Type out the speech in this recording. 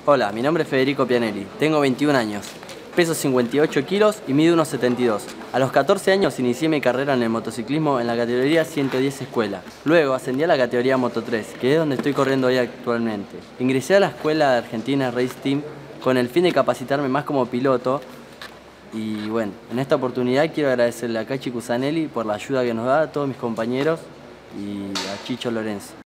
Hola, mi nombre es Federico Pianelli, tengo 21 años, peso 58 kilos y mido 1,72. A los 14 años inicié mi carrera en el motociclismo en la categoría 110 escuela. Luego ascendí a la categoría Moto 3, que es donde estoy corriendo hoy actualmente. Ingresé a la escuela de Argentina Race Team con el fin de capacitarme más como piloto. Y bueno, en esta oportunidad quiero agradecerle a Cachi Cusanelli por la ayuda que nos da a todos mis compañeros y a Chicho Lorenzo.